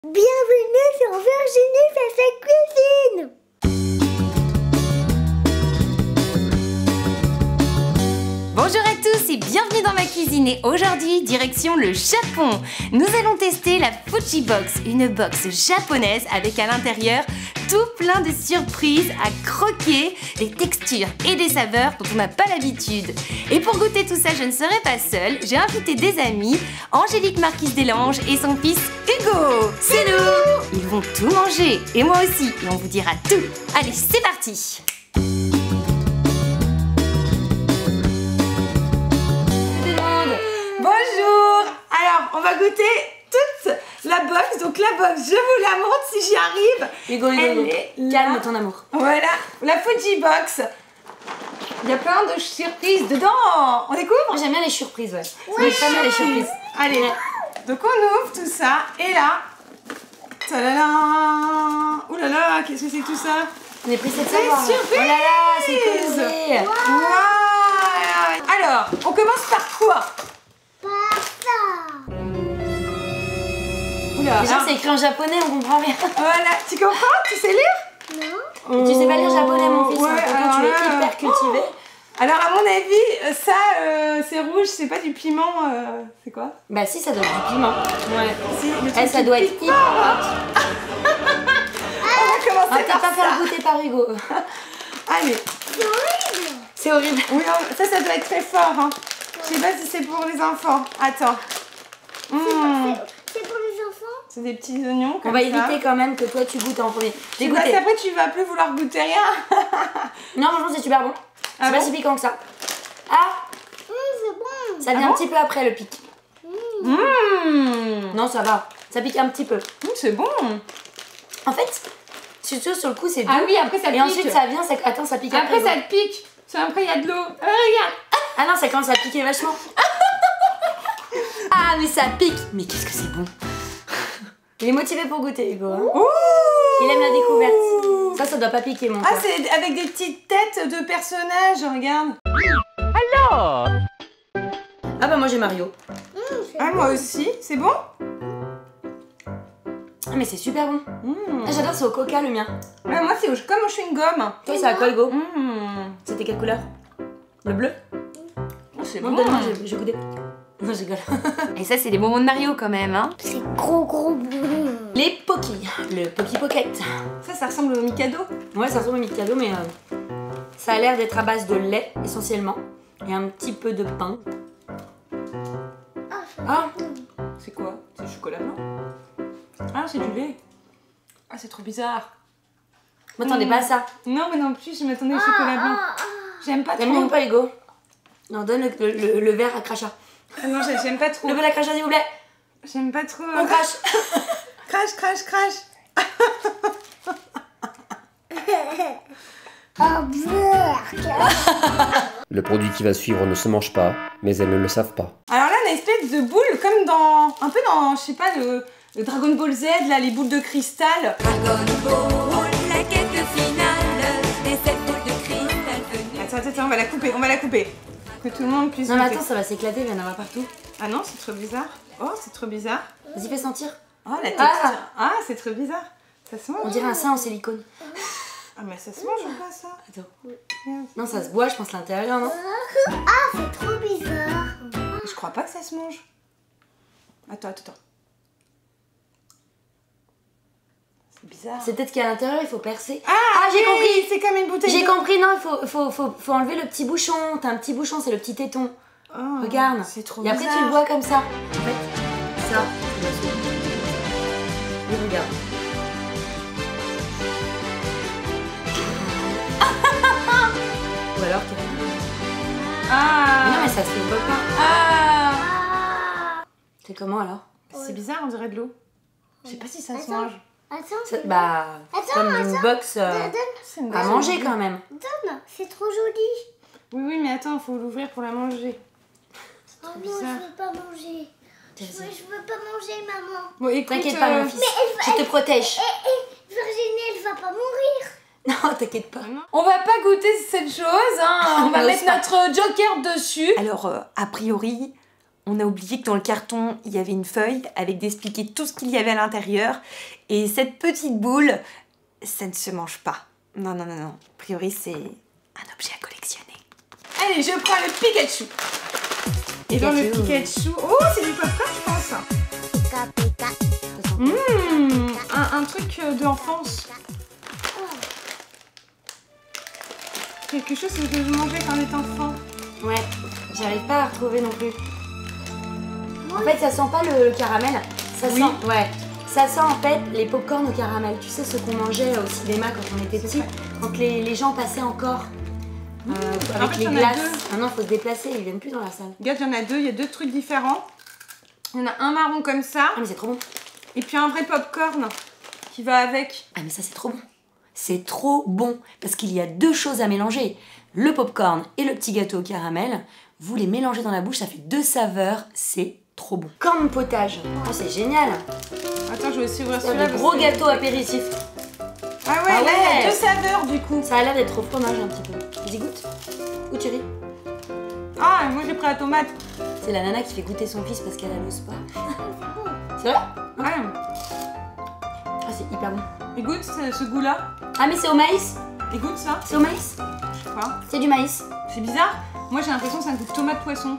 Bienvenue sur Virginie fait sa cuisine. Bonjour à tous et bienvenue dans ma cuisine et aujourd'hui, direction le Japon. Nous allons tester la Fuji Box, une box japonaise avec à l'intérieur tout plein de surprises à croquer, des textures et des saveurs dont on n'a pas l'habitude. Et pour goûter tout ça, je ne serai pas seule, j'ai invité des amis, Angélique Marquis-Deslanges et son fils Hugo. C'est nous. Ils vont tout manger et moi aussi et on vous dira tout. Allez, c'est parti. Bonjour. Alors, on va goûter toute la box. Donc la box, je vous la montre si j'y arrive. Hugo, calme ton amour. Voilà, la Fuji Box. Il y a plein de surprises dedans. On découvre? Moi j'aime bien les surprises, ouais. Oui, pas mal les surprises. Allez, donc on ouvre tout ça. Et là, tadada. Ouh là là, qu'est-ce que c'est que tout ça? On est pressé de C'est savoir. une surprise. Oh là là, c'est coloré. Wow. Alors, on commence par quoi? Oula, Déjà c'est écrit en japonais, on comprend rien. Voilà, tu comprends? Tu sais lire? Non. Tu sais pas lire japonais mon fils, Ouais, hein, tu es hyper cultivé. Alors à mon avis, ça, c'est rouge, c'est pas du piment, c'est quoi? Bah si, ça doit être du piment. Ouais. Si, le truc Ça qui doit être pique. hyper hot. On va On va commencer peut-être par pas faire ça. le goûter par Hugo. Allez, C'est horrible. C'est horrible. oui, ça doit être très fort, hein. Je sais pas si c'est pour les enfants. Attends. C'est pour les enfants. C'est des petits oignons comme On va ça. éviter quand même que toi tu goûtes en premier. J'ai Parce goûté. qu'après tu vas plus vouloir goûter rien. Non, franchement c'est super bon. Ah C'est pas bon si piquant que ça. Ah, C'est bon. ça vient un petit peu après le pic. Mmh. Non, ça va. Ça pique un petit peu. C'est bon. En fait, surtout sur le coup c'est doux. Ah oui, après ça Et pique. ensuite ça vient, attends, ça pique Après après. ça te pique. Après il y a de l'eau. Regarde. Ah non, ça commence à piquer vachement. Ah, mais ça pique. Mais qu'est-ce que c'est bon. Il est motivé pour goûter, Hugo. Hein. Ouh. Il aime la découverte. Ça doit pas piquer, mon Ah, cœur. c'est avec des petites têtes de personnages, regarde. Ah bah moi j'ai Mario. Ah, moi aussi. C'est bon? Ah mais c'est super bon. Ah, j'adore, c'est au coca le mien. Ah, moi, c'est comme au chewing-gum. Toi, c'est à quoi, Hugo? Mmh. C'était quelle couleur? Le bleu? Oh, c'est Non, bon. donne-moi, j'ai goûté. Non, j'ai rigole. Et ça, c'est les bonbons de Mario quand même, hein. C'est gros bleu. Les Poki. Le Poki Pocket. Ça ressemble au Mikado. Ouais, ça ressemble au Mikado, mais ça a l'air d'être à base de lait, essentiellement. Et un petit peu de pain. Ah, C'est quoi? C'est du chocolat blanc? Ah, c'est du lait. Ah, c'est trop bizarre. je m'attendais pas à ça. Non, mais non plus, je m'attendais au chocolat blanc. J'aime pas trop. T'aimes bien ou pas, Hugo? Non, donne le verre à crachat. Ah non, j'aime pas trop. Le verre à crachat, s'il vous plaît. J'aime pas trop. On crache. Crash, crash, crash. Un beurre. Le produit qui va suivre ne se mange pas, mais elles ne le savent pas. Alors là, on a une espèce de boule, comme dans. Un peu dans, je sais pas, le Dragon Ball Z, là, les boules de cristal. Dragon Ball, la quête finale des 7 boules de cristal. Attends, on va la couper. Que tout le monde puisse Non, mais goûter. attends, ça va s'éclater, il va y en avoir partout. Ah non, c'est trop bizarre. Oh, c'est trop bizarre. Vas-y, fais sentir. Oh, la texture. Ah. Ah, c'est trop bizarre. Ça se mange? On dirait un sein en silicone. Ah, mais ça se mange ou pas, ça? Attends. Non, ça se boit, je pense, l'intérieur, non? Ah, c'est trop bizarre. Je crois pas que ça se mange. Attends. C'est bizarre. C'est peut-être qu'à l'intérieur, il faut percer. Ah, j'ai compris. C'est comme une bouteille. J'ai d'eau. compris, non, il faut enlever le petit bouchon. T'as un petit bouchon, c'est le petit téton. Oh, Regarde. C'est trop Et bizarre. après, tu le bois comme ça. En fait, ça. Et regarde. Ou alors, Ah. mais non, mais ça se voit pas. Ah. C'est comment alors? C'est bizarre, on dirait de l'eau. Je sais pas si ça se mange. Attends, Bah, c'est Attends, comme une box donne, C'est une à box. manger quand même. donne. C'est trop joli. Oui, mais attends, faut l'ouvrir pour la manger. Oh non, bizarre. je veux pas manger. Je veux pas manger, maman. Bon, écoute, T'inquiète pas, mon fils. elle Je te protège. Virginie, elle va pas mourir. Non, t'inquiète pas. On va pas goûter cette chose, hein. On va N'ose mettre pas. notre joker dessus. Alors, a priori, on a oublié que dans le carton, il y avait une feuille avec d'expliquer tout ce qu'il y avait à l'intérieur. Et cette petite boule, ça ne se mange pas. Non, non, non, non. A priori, c'est un objet à collectionner. Allez, je prends le Pikachu. Et dans le Pikachu... Oh, c'est du popcorn, je pense. Un truc d'enfance. Quelque chose que je mangeais quand on était enfant. Ouais, j'arrive pas à retrouver non plus. En fait, ça sent pas le caramel. Ça Oui. sent, ouais. Ça sent en fait les pop-corn au caramel. Tu sais, ce qu'on mangeait au cinéma quand on était petit, quand les gens passaient encore avec En fait, les il y en a glaces. deux. Maintenant, il faut se déplacer, ils viennent plus dans la salle. Regarde, il y en a deux, il y a deux trucs différents. Il y en a un marron comme ça, Ah, mais c'est trop bon. et puis un vrai popcorn qui va avec. Ah, mais ça, c'est trop bon. C'est trop bon parce qu'il y a deux choses à mélanger. Le popcorn et le petit gâteau au caramel. Vous les mélangez dans la bouche, ça fait deux saveurs. C'est trop bon. Corn potage. Oh, c'est génial. Attends, je vais aussi ouvrir C'est celui-là. un gros gâteau apéritif. Ah ouais, Ah là, il y ouais. a deux saveurs du coup. Ça a l'air d'être au fromage un petit peu. Vas-y, goûte. Goûte, chérie. Ah, moi j'ai pris la tomate. C'est la nana qui fait goûter son fils parce qu'elle n'ose pas. C'est vrai? Ouais. Ah, c'est hyper bon. Et goûte ce goût-là. Ah, mais c'est au maïs? Et goûte ça. C'est au maïs? Je sais pas. C'est du maïs. C'est bizarre. Moi j'ai l'impression que c'est un goût de tomate poisson.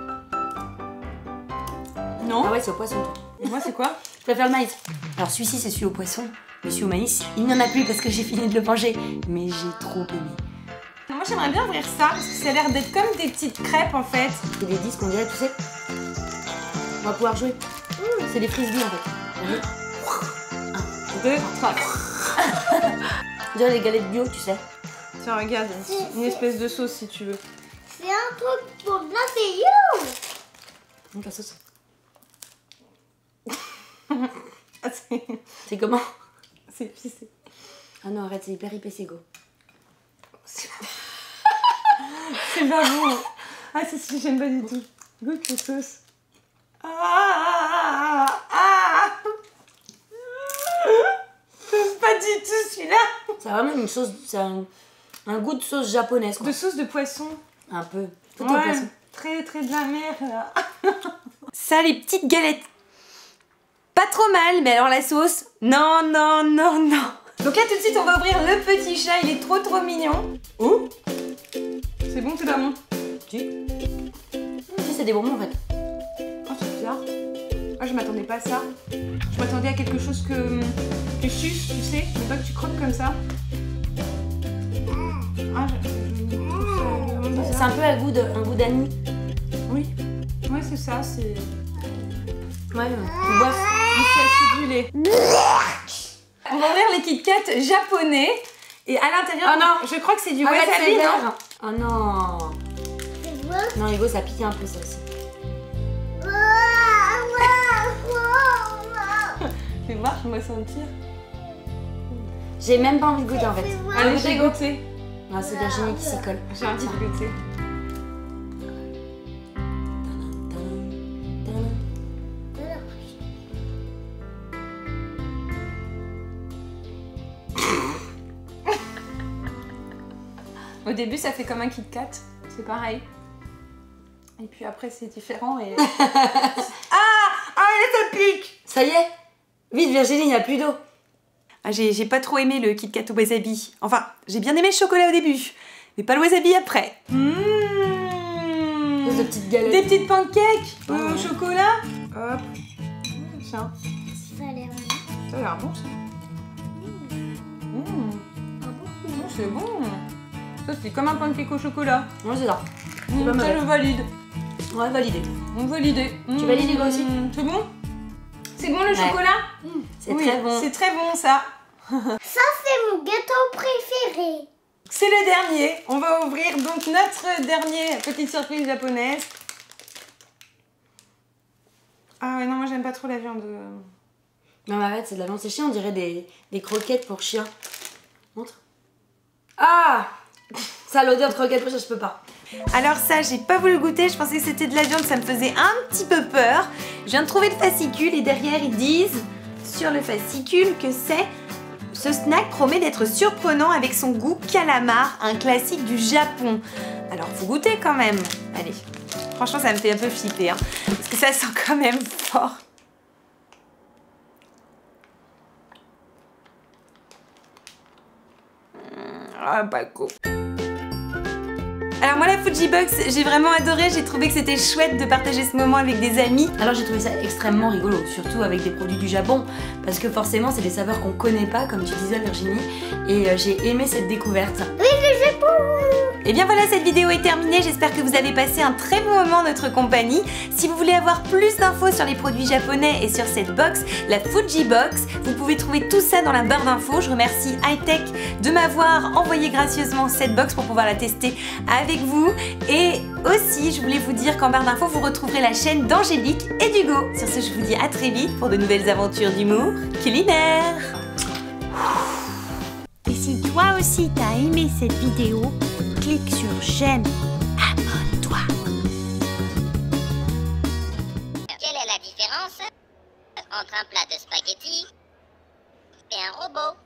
Non. Ah ouais, c'est au poisson. Toi. Et moi c'est quoi? Je préfère le maïs. Alors, celui-ci, c'est celui au poisson. Mais celui au maïs, il n'y en a plus parce que j'ai fini de le manger. Mais j'ai trop aimé. Moi j'aimerais bien ouvrir ça parce que ça a l'air d'être comme des petites crêpes en fait. C'est des disques, on dirait, tu sais. On va pouvoir jouer. C'est des frisbees en fait. Vas-y. 2, 3. On dirait les galettes bio, tu sais. Tiens, regarde, une espèce de sauce si tu veux. C'est un truc pour bien c'est you. Donc la sauce. Ah, C'est comment? c'est épicé. Ah non, arrête, c'est hyper épicé, go. C'est pas bon. Ah, si, j'aime pas du tout. Goûte la sauce. J'aime pas du tout celui-là. C'est vraiment une sauce, c'est un goût de sauce japonaise, quoi. De sauce de poisson. Un peu. Tout au Ouais, poisson. très très de la mer là. Ça, les petites galettes. Pas trop mal, mais alors la sauce, non, non, non, non. Donc là, tout de suite, on va ouvrir le petit chat. Il est trop trop mignon. Oh. C'est bon, c'est pas bon. Si, c'est des bonbons en fait. Oh, c'est bizarre. Ah, je m'attendais pas à ça. Je m'attendais à quelque chose que tu suces, tu sais, mais pas que tu croques comme ça. Ah, C'est un peu un goût d'anis. Oui, ouais, c'est ça, c'est Ouais, tu bois. c'est acidulé. On va ouvrir les Kit Kat japonais et à l'intérieur, Oh non. je crois que c'est du Arrête, wasabi, c'est non? vert. Oh non. C'est bon. Non, Hugo, ça pique un peu ça aussi. Fais voir, je me sentir. J'ai même pas envie de goûter en fait. Allez, goûter, j'ai go. goûté. Ah, c'est Virginie qui s'y colle. J'ai envie de goûter. Au début, ça fait comme un Kit Kat, c'est pareil. Et puis après, c'est différent et... Ah, ça pique. Ça y est. Vite, Virginie, il n'y a plus d'eau. Ah, j'ai pas trop aimé le Kit Kat au wasabi. Enfin, j'ai bien aimé le chocolat au début, mais pas le wasabi après. Des petites galettes. Des petites pancakes au Ouais. chocolat. Hop. Tiens, Ça a l'air ça a l'air bon ça. C'est bon. Ça, c'est comme un pancake au chocolat. Ouais, c'est ça. Ça, pas mauvais. je valide. Ouais, validé. On valide. Tu valides, Hugo, aussi? C'est bon? C'est bon le Ouais. chocolat? C'est Oui, très bon. C'est très bon ça. Ça c'est mon gâteau préféré. C'est le dernier. On va ouvrir donc notre dernier petite surprise japonaise. Ah ouais, non, moi j'aime pas trop la viande. Non, mais arrête, c'est de la viande séchée, on dirait des croquettes pour chiens. Montre. Ah. Ça a l'odeur de croquettes pour chien, je peux pas. Alors ça, j'ai pas voulu goûter, je pensais que c'était de la viande, ça me faisait un petit peu peur. Je viens de trouver le fascicule et derrière ils disent sur le fascicule que ce snack promet d'être surprenant avec son goût calamar, un classique du Japon. Alors faut goûter quand même. Allez, Franchement, ça me fait un peu flipper, hein, parce que ça sent quand même fort. Ah, pas cool. Alors moi la Fujibox, j'ai vraiment adoré, j'ai trouvé que c'était chouette de partager ce moment avec des amis. Alors j'ai trouvé ça extrêmement rigolo, surtout avec des produits du Japon, parce que forcément c'est des saveurs qu'on connaît pas, comme tu disais Virginie, et j'ai aimé cette découverte. Oui, le Japon. Et bien voilà, cette vidéo est terminée, j'espère que vous avez passé un très bon moment en notre compagnie. Si vous voulez avoir plus d'infos sur les produits japonais et sur cette box, la Fujibox, vous pouvez trouver tout ça dans la barre d'infos. Je remercie Hightech de m'avoir envoyé gracieusement cette box pour pouvoir la tester avec vous. Et aussi, je voulais vous dire qu'en barre d'infos, vous retrouverez la chaîne d'Angélique et d'Hugo. Sur ce, je vous dis à très vite pour de nouvelles aventures d'humour culinaire. Et si toi aussi t'as aimé cette vidéo, clique sur j'aime, abonne-toi. Quelle est la différence entre un plat de spaghettis et un robot?